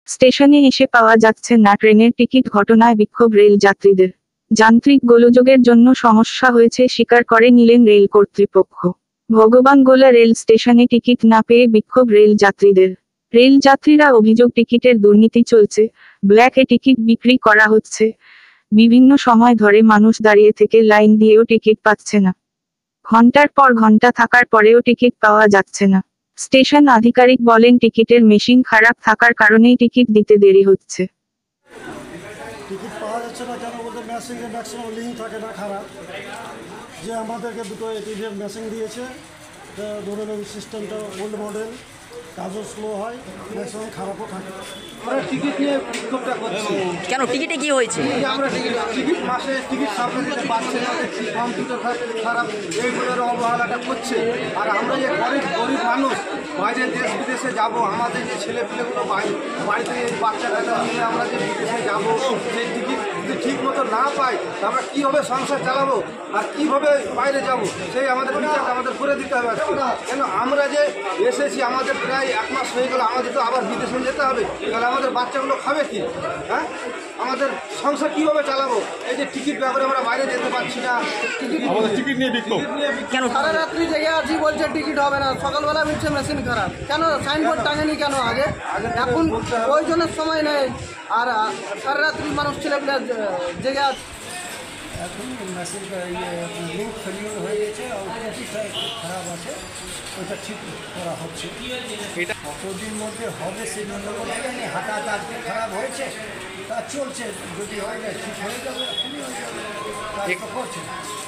স্টেশনে এসে পাওয়া যাচ্ছে না ট্রেনের টিকিট, ঘটনায় বিক্ষোভ রেল যাত্রীদের। যান্ত্রিক গোলযোগের জন্য সমস্যা হয়েছে স্বীকার করে নিলেন রেল কর্তৃপক্ষ। ভগবানগোলা রেল স্টেশনে টিকিট না পেয়ে বিক্ষোভ রেল যাত্রীদের। রেল যাত্রীরা অভিযোগ, টিকিটের দুর্নীতি চলছে, ব্ল্যাকে টিকিট বিক্রি করা হচ্ছে, বিভিন্ন সময় ধরে মানুষ দাঁড়িয়ে থেকে লাইন দিয়েও টিকিট পাচ্ছে না। ঘন্টার পর ঘন্টা থাকার পরেও টিকিট পাওয়া যাচ্ছে না। স্টেশন আধিকারিক বলেন, টিকিটের মেশিন খারাপ থাকার কারণেই টিকিট দিতে দেরি হচ্ছে। টিকিট পাওয়া যাচ্ছে না কেন বলতে মেশিনে ম্যাক্সিমাম লিঙ্ক থাকে না, খারাপ। যে আমাদেরকে দুটো এটিএম মেশিন দিয়েছে, ধরে নেন সিস্টেমটা ওল্ড মডেল, কাজও স্লো হয়, ম্যাক্সিমাম খারাপও থাকে। আমরা টিকিট নিয়ে বিক্ষোভটা করছি। কেন, টিকিটে কি হয়েছে? আমরা টিকিট মাসে টিকিট সামনে দিতে পারছে না, কম্পিউটার খারাপ, এইগুলোর অবহেলাটা করছে। আর আমরা যে গরিব মানুষ, বাইরে দেশ বিদেশে যাব, আমাদের যে ছেলেপিলেগুলো বাড়িতে বাচ্চা কাচ্চা নিয়ে আমরা যে বিদেশে যাব, সেই টিকিট যদি ঠিক মতো না পাই, আমরা কীভাবে সংসার চালাবো আর কীভাবে বাইরে যাব, সেই আমাদের বিচারটা আমাদের করে দিতে হবে। কেন আমরা যে এসেছি, আমাদের প্রায় 1 মাস হয়ে গেল, আমাদের তো আবার বিদেশে যেতে হবে, তাহলে আমাদের বাচ্চাগুলো খাবে কি? হ্যাঁ, আমাদের সংসার কীভাবে চালাবো? এই যে টিকিট ব্যাপারে আমরা বাইরে যেতে পারছি না, টিকিট নিয়ে বিক্ষোভ। কেন সারা রাত্রি জেগে আছি, বলছে টিকিট হবে না, সকালবেলা বলছে মেশিন খারাপ। কেন সাইনবোর্ড টাঙেনি কেন আগে? এখন প্রয়োজনের সময় নেই, আর সারা রাত্রি মানুষ ছেলেপিলে জেগে আছে। এখন মেশিনটা লিঙ্ক ফেলিওর হয়ে গেছে, অটোমেটিকটা একটু খারাপ আছে, ওইটা ঠিক করা হচ্ছে। কতদিন মধ্যে হবে সেই জন্য জানি, হঠাৎ আজকে খারাপ হয়েছে, তা চলছে, যদি হয়ে যায় ঠিক হয়ে যাবে, এখনই হয়ে যাবে, কাজ তো করছে।